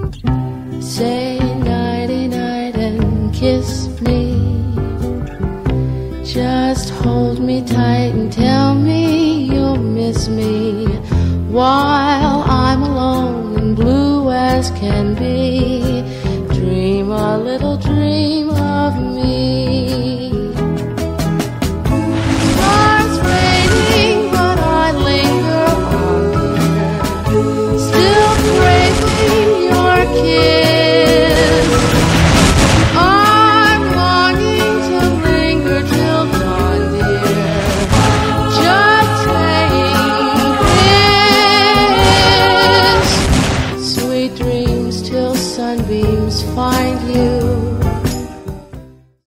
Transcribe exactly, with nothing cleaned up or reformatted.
Say nighty-night and kiss me. Just hold me tight and tell me you'll miss me while I'm alone and blue as can be. Dream a little dream